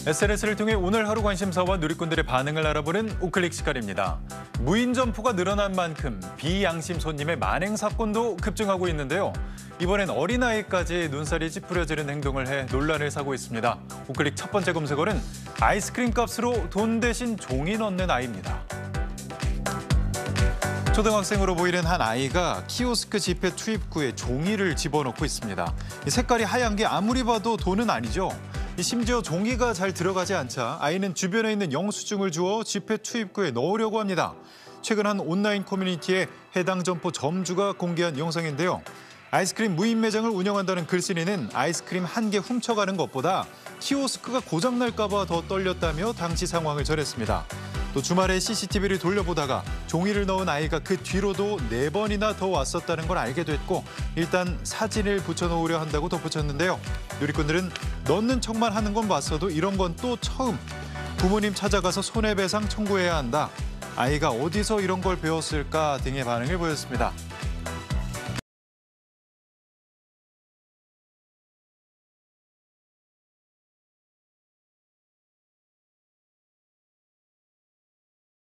SNS를 통해 오늘 하루 관심사와 누리꾼들의 반응을 알아보는 우클릭 시간입니다. 무인 점포가 늘어난 만큼 비양심 손님의 만행 사건도 급증하고 있는데요. 이번엔 어린아이까지 눈살이 찌푸려지는 행동을 해 논란을 사고 있습니다. 우클릭 첫 번째 검색어는 아이스크림 값으로 돈 대신 종이 넣는 아이입니다. 초등학생으로 보이는 한 아이가 키오스크 지폐 투입구에 종이를 집어넣고 있습니다. 색깔이 하얀 게 아무리 봐도 돈은 아니죠. 심지어 종이가 잘 들어가지 않자 아이는 주변에 있는 영수증을 주워 지폐 투입구에 넣으려고 합니다. 최근 한 온라인 커뮤니티에 해당 점포 점주가 공개한 영상인데요. 아이스크림 무인 매장을 운영한다는 글쓴이는 아이스크림 한 개 훔쳐가는 것보다 키오스크가 고장날까 봐 더 떨렸다며 당시 상황을 전했습니다. 또 주말에 CCTV를 돌려보다가 종이를 넣은 아이가 그 뒤로도 4번이나 더 왔었다는 걸 알게 됐고 일단 사진을 붙여놓으려 한다고 덧붙였는데요. 누리꾼들은 넣는 척만 하는 건 봤어도 이런 건 또 처음. 부모님 찾아가서 손해배상 청구해야 한다. 아이가 어디서 이런 걸 배웠을까 등의 반응을 보였습니다.